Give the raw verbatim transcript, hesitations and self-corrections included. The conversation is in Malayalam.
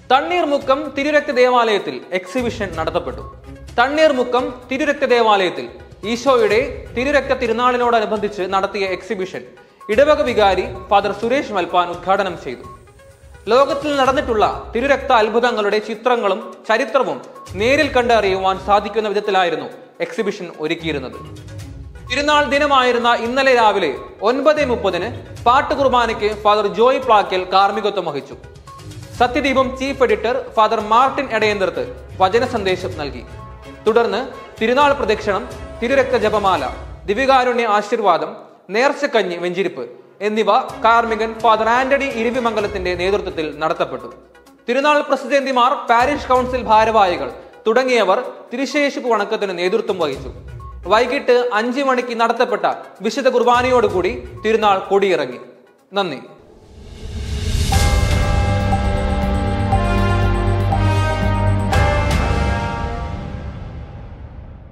തണ്ണീർമുക്കം തിരുരക്ത ദേവാലയത്തിൽ എക്സിബിഷൻ നടത്തപ്പെട്ടു. തണ്ണീർമുക്കം തിരുരക്ത ദേവാലയത്തിൽ ഈശോയുടെ തിരുരക്ത തിരുനാളിനോടനുബന്ധിച്ച് നടത്തിയ എക്സിബിഷൻ ഇടവക വികാരി ഫാദർ സുരേഷ് മൽപ്പാൻ ഉദ്ഘാടനം ചെയ്തു. ലോകത്തിൽ നടന്നിട്ടുള്ള തിരുരക്ത അത്ഭുതങ്ങളുടെ ചിത്രങ്ങളും ചരിത്രവും നേരിൽ കണ്ടറിയുവാൻ സാധിക്കുന്ന വിധത്തിലായിരുന്നു എക്സിബിഷൻ ഒരുക്കിയിരുന്നത്. തിരുനാൾ ദിനമായിരുന്ന ഇന്നലെ രാവിലെ ഒൻപത് മുപ്പതിന് പാട്ടുകുർബാനയ്ക്ക് ഫാദർ ജോയ് പ്ലാക്കൽ കാർമ്മികത്വം വഹിച്ചു. Sathyadeepam chief editor father Martin Edayanthrath വചന സന്ദേശം നൽകി. തുടർന്ന് തിരുനാൾ പ്രദക്ഷിണം, തിരുരക്ത ജപമാല, ദിവ്യകാരുണ്യ ആശീർവാദം, നേർച്ചക്കഞ്ഞി വെഞ്ചിരിപ്പ് എന്നിവ കാർമ്മികൻ ഫാദർ ആന്റണി ഇരിവിമംഗലത്തിന്റെ നേതൃത്വത്തിൽ നടത്തപ്പെട്ടു. തിരുനാൾ പ്രസിഡന്റിമാർ, പാരിഷ് കൗൺസിൽ ഭാരവാഹികൾ തുടങ്ങിയവർ തിരുശേഷിപ്പ് വണക്കത്തിന് നേതൃത്വം വഹിച്ചു. വൈകിട്ട് അഞ്ചു മണിക്ക് നടത്തപ്പെട്ട വിശുദ്ധ കുർബാനയോടുകൂടി തിരുനാൾ കൊടിയിറങ്ങി. നന്ദി.